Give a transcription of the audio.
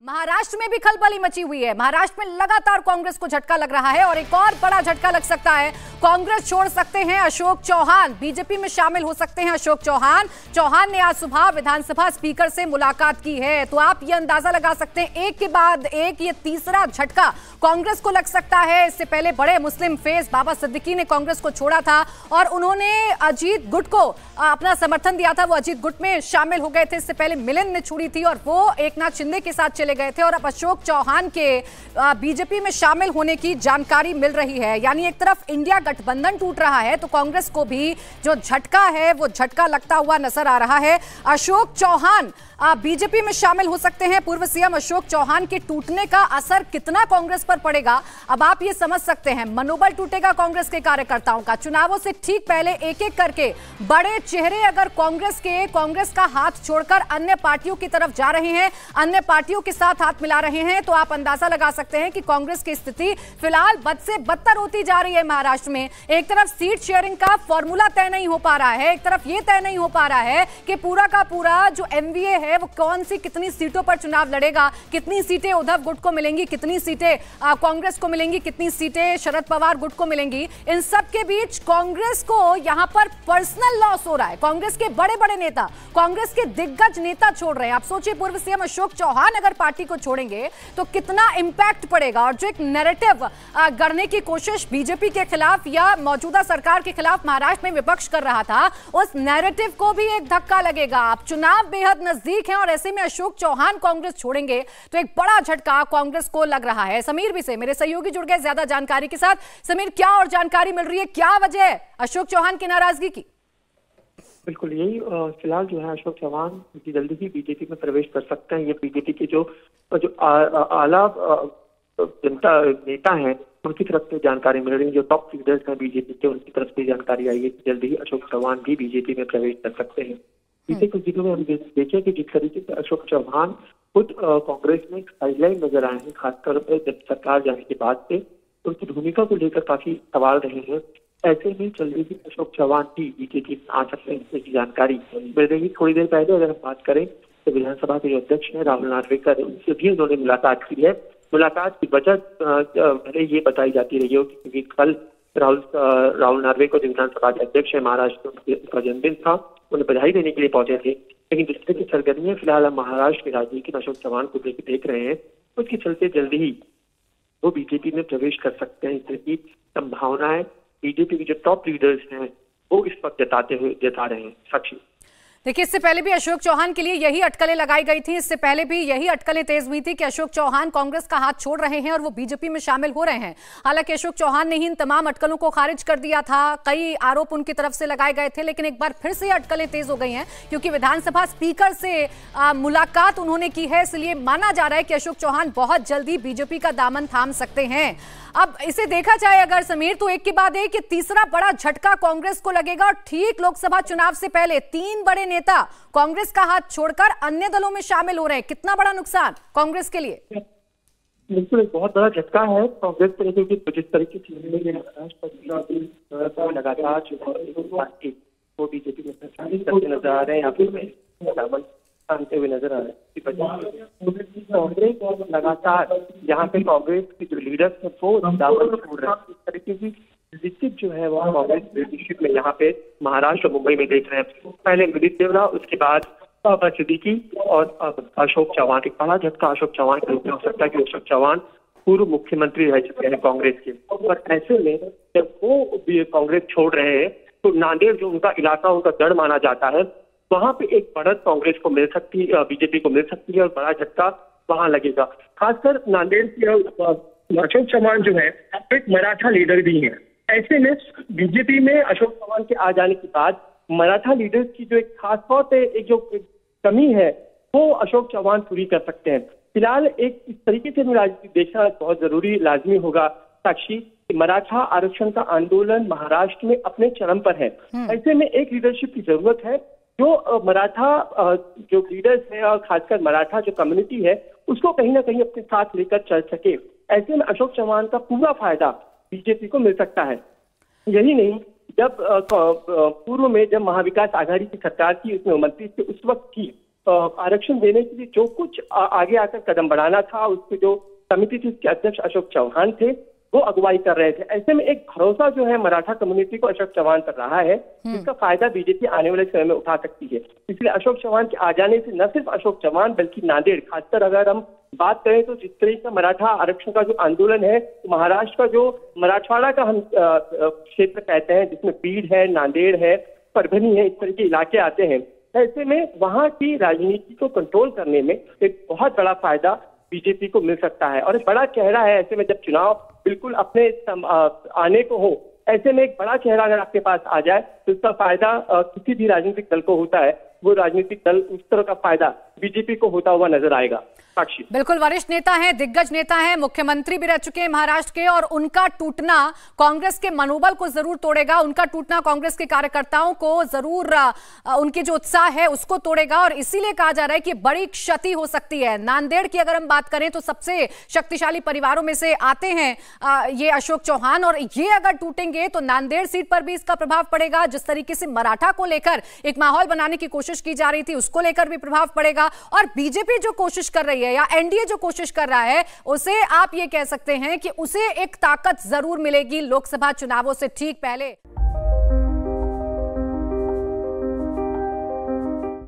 महाराष्ट्र में भी खलबली मची हुई है। महाराष्ट्र में लगातार कांग्रेस को झटका लग रहा है और एक और बड़ा झटका लग सकता है। कांग्रेस छोड़ सकते हैं अशोक चौहान, बीजेपी में शामिल हो सकते हैं अशोक चौहान। चौहान ने आज सुबह विधानसभा स्पीकर से मुलाकात की है, तो आप ये अंदाजा लगा सकते हैं एक के बाद एक ये तीसरा झटका कांग्रेस को लग सकता है। इससे पहले बड़े मुस्लिम फेस बाबा सिद्दीकी ने कांग्रेस को छोड़ा था और उन्होंने अजीत गुट को अपना समर्थन दिया था, वो अजीत गुट में शामिल हो गए थे। इससे पहले मिलिंद ने छोड़ी थी और वो एकनाथ शिंदे के साथ चले गए थे और अब अशोक चौहान के बीजेपी में शामिल होने की जानकारी मिल रही है। यानी एक तरफ इंडिया गठबंधन टूट रहा है तो कांग्रेस को भी जो झटका है वो झटका लगता हुआ नजर आ रहा है। अशोक चौहान बीजेपी में शामिल हो सकते हैं। पूर्व सीएम अशोक चौहान के टूटने का असर कितना कांग्रेस पर पड़ेगा, अब आप ये समझ सकते हैं। मनोबल टूटेगा कांग्रेस के कार्यकर्ताओं का। चुनावों से ठीक पहले एक एक करके बड़े चेहरे अगर कांग्रेस का हाथ छोड़कर अन्य पार्टियों की तरफ जा रहे हैं, अन्य पार्टियों के साथ हाथ मिला रहे हैं, तो आप अंदाजा लगा सकते हैं कि कांग्रेस की स्थिति फिलहाल बद से बदतर होती जा रही है। महाराष्ट्र में एक तरफ सीट शेयरिंग का फॉर्मूला तय नहीं हो पा रहा है, एक तरफ यह तय नहीं हो पा रहा है कि पूरा का पूरा जो एमवीए है वो कौन सी कितनी सीटों पर चुनाव लड़ेगा, कितनी सीटें उद्धव गुट को मिलेंगी, कितनी सीटें कांग्रेस को मिलेंगी, कितनी सीटें शरद पवार गुट को मिलेंगी। इन सब के बीच कांग्रेस को यहां पर पर्सनल लॉस हो रहा है। कांग्रेस के बड़े बड़े नेता, कांग्रेस के दिग्गज नेता छोड़ रहे हैं। आप सोचिए पूर्व सीएम अशोक चौहान अगर पार्टी को छोड़ेंगे तो कितना इंपैक्ट पड़ेगा। और जो एक नैरेटिव गढ़ने की कोशिश बीजेपी के खिलाफ या मौजूदा सरकार के खिलाफ महाराष्ट्र में विपक्ष कर रहा था, उस नैरेटिव को भी एक धक्का लगेगा। अब चुनाव बेहद नजदीक है और ऐसे में अशोक चौहान कांग्रेस छोड़ेंगे तो एक बड़ा झटका कांग्रेस को लग रहा है। समीर भी से मेरे सहयोगी जुड़ गए ज्यादा जानकारी के साथ। समीर, क्या और जानकारी मिल रही है, क्या वजह है अशोक चौहान की नाराजगी की? बिल्कुल यही फिलहाल जो है अशोक चौहान जल्दी ही बीजेपी में प्रवेश कर सकते हैं। ये बीजेपी के जो आला जनता नेता हैं उनकी तरफ से जानकारी मिल रही है, जो टॉप लीडर्स हैं बीजेपी के उनकी तरफ से जानकारी आई है कि जल्दी ही अशोक चौहान भी बीजेपी में प्रवेश कर सकते हैं। पिछले कुछ दिनों में हम देखे कि जिस तरीके से अशोक चौहान खुद कांग्रेस में साइडलाइन नजर आए हैं, खासतौर पर जब सरकार जाने के बाद से उनकी भूमिका को लेकर काफी सवाल रहे हैं। ऐसे में जल्दी ही अशोक चौहान भी बीजेपी में आ सकते हैं, इसकी जानकारी मिल रही। थोड़ी देर पहले अगर हम बात करें तो विधानसभा के जो अध्यक्ष हैं राहुल नार्वेकर, उनसे भी उन्होंने मुलाकात की है। मुलाकात की वजह पहले ये बताई जाती रही हो क्योंकि कल राहुल नार्वेकर जो विधानसभा के अध्यक्ष है महाराष्ट्र, उनका जन्मदिन था, उन्हें बधाई देने के लिए पहुंचे थे। लेकिन जिस तरह की सरगर्मियां फिलहाल हम महाराष्ट्र के राजनीति में अशोक चौहान को देख रहे हैं, उसके चलते जल्दी ही वो बीजेपी में प्रवेश कर सकते हैं, इस तरह की संभावनाएं बीजेपी के जो टॉप लीडर्स हैं वो इस वक्त जता रहे हैं। साक्षी, देखिए, इससे पहले भी अशोक चौहान के लिए यही अटकलें लगाई गई थी। इससे पहले भी यही अटकलें तेज हुई थी कि अशोक चौहान कांग्रेस का हाथ छोड़ रहे हैं और वो बीजेपी में शामिल हो रहे हैं। हालांकि अशोक चौहान ने ही इन तमाम अटकलों को खारिज कर दिया था। कई आरोप उनकी तरफ से लगाए गए थे, लेकिन एक बार फिर से अटकलें तेज हो गई हैं क्योंकि विधानसभा स्पीकर से मुलाकात उन्होंने की है। इसलिए माना जा रहा है कि अशोक चौहान बहुत जल्दी बीजेपी का दामन थाम सकते हैं। अब इसे देखा जाए अगर समीर, तो एक के बाद एक तीसरा बड़ा झटका कांग्रेस को लगेगा और ठीक लोकसभा चुनाव से पहले 3 बड़े नेता कांग्रेस का हाथ छोड़कर अन्य दलों में शामिल हो रहे हैं। कितना बड़ा नुकसान कांग्रेस के लिए? बिल्कुल एक बहुत बड़ा झटका है कांग्रेस को लेकर कि जिस तरीके से लगातार वो बीजेपी में शामिल करते नजर आ रहे हैं, यहाँ पे आते हुए नजर आ रहे हैं। कांग्रेस लगातार यहाँ पे कांग्रेस के जो लीडर्स हैं वो दामन छोड़ रहे हैं। इस तरीके की लिस्टिक जो है वो कांग्रेस लीडरशिप में यहाँ पे महाराष्ट्र और मुंबई में देख रहे हैं। पहले मिलिंद देवरा, उसके बाद बाबा सिद्दीकी और अशोक चौहान। एक बड़ा झटका अशोक चौहान के रूप में हो सकता है कि अशोक चौहान पूर्व मुख्यमंत्री रह चुके हैं कांग्रेस के, और ऐसे में जब वो कांग्रेस छोड़ रहे हैं तो नांदेड़ जो उनका इलाका, उनका गढ़ माना जाता है, वहां पे एक बढ़त कांग्रेस को मिल सकती है, बीजेपी को मिल सकती है और बड़ा झटका वहां लगेगा। खासकर नांदेड़ के अशोक चौहान जो है एक मराठा लीडर भी है। ऐसे में बीजेपी में अशोक चौहान के आ जाने के बाद मराठा लीडर्स की जो एक खासतौर पे एक जो कमी है वो अशोक चौहान पूरी कर सकते हैं। फिलहाल एक इस तरीके से राजनीति देखना बहुत जरूरी लाजमी होगा साक्षी, मराठा आरक्षण का आंदोलन महाराष्ट्र में अपने चरम पर है। ऐसे में एक लीडरशिप की जरूरत है जो मराठा जो लीडर्स हैं और खासकर मराठा जो कम्युनिटी है उसको कहीं ना कहीं अपने साथ लेकर चल सके। ऐसे में अशोक चौहान का पूरा फायदा बीजेपी को मिल सकता है। यही नहीं, जब पूर्व में जब महाविकास आघाड़ी की सरकार थी, उसमें मंत्री थे, उस वक्त की आरक्षण देने के लिए जो कुछ आगे आकर कदम बढ़ाना था, उसके जो समिति थी उसके अध्यक्ष अशोक चौहान थे, वो अगुवाई कर रहे थे। ऐसे में एक भरोसा जो है मराठा कम्युनिटी को अशोक चौहान कर रहा है, जिसका फायदा बीजेपी आने वाले समय में उठा सकती है। इसलिए अशोक चौहान के आ जाने से न सिर्फ अशोक चौहान बल्कि नांदेड़, खासकर अगर हम बात करें तो जिस तरह का मराठा आरक्षण का जो आंदोलन है, तो महाराष्ट्र का जो मराठवाड़ा का हम क्षेत्र कहते हैं, जिसमें बीड है, नांदेड़ है, परभनी है, इस तरह के इलाके आते हैं। ऐसे में वहां की राजनीति को कंट्रोल करने में एक बहुत बड़ा फायदा बीजेपी को मिल सकता है और एक बड़ा चेहरा है। ऐसे में जब चुनाव बिल्कुल अपने आने को हो, ऐसे में एक बड़ा चेहरा अगर आपके पास आ जाए तो इसका फायदा किसी भी राजनीतिक दल को होता है, वो राजनीतिक दल उस तरह का फायदा बीजेपी को होता हुआ नजर आएगा। साक्षी, बिल्कुल वरिष्ठ नेता हैं, दिग्गज नेता हैं, मुख्यमंत्री भी रह चुके हैं महाराष्ट्र के, और उनका टूटना कांग्रेस के मनोबल को जरूर तोड़ेगा, उनका टूटना कांग्रेस के कार्यकर्ताओं को जरूर उनके जो उत्साह है उसको तोड़ेगा, और इसीलिए कहा जा रहा है कि बड़ी क्षति हो सकती है। नांदेड़ की अगर हम बात करें तो सबसे शक्तिशाली परिवारों में से आते हैं ये अशोक चौहान, और ये अगर टूटेंगे तो नांदेड़ सीट पर भी इसका प्रभाव पड़ेगा। जिस तरीके से मराठा को लेकर एक माहौल बनाने की कोशिश की जा रही थी, उसको लेकर भी प्रभाव पड़ेगा, और बीजेपी जो कोशिश कर रही है या एनडीए जो कोशिश कर रहा है, उसे आप ये कह सकते हैं कि उसे एक ताकत जरूर मिलेगी लोकसभा चुनावों से ठीक पहले।